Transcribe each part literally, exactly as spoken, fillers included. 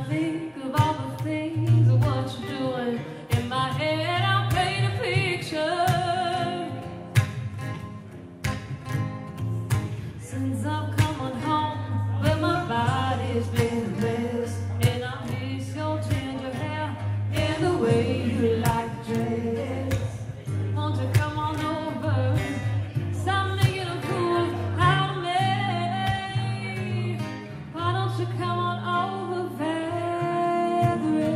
think of all the things of what you're doing. In my head, I'll paint a picture. Since I've come on home, where my body's been a mess, and I miss your ginger hair and the way you like to dress. Won't you come on over? Stop making a fool out of me. Why don't you come on over, Vallerie?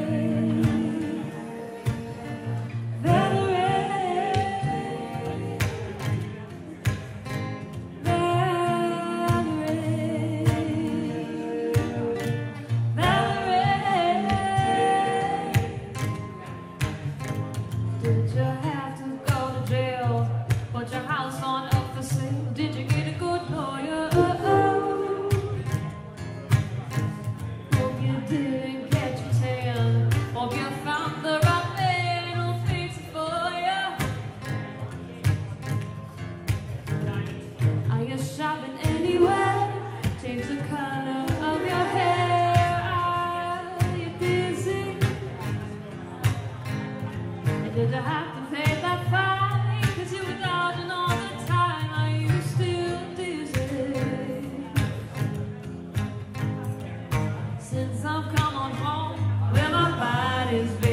Vallerie, Vallerie, Vallerie. Did you have to go to jail? Put your house on up for sale? Did you get a good lawyer? Hope you didn't catch your tan. Hope you found the right man who'll fix it for you. Are you shopping anywhere? Change the color of your hair. Are you busy? And did you have to pay that fine? Cause you were dodging all the time. Are you still dizzy? Since I've come on home, where my body's been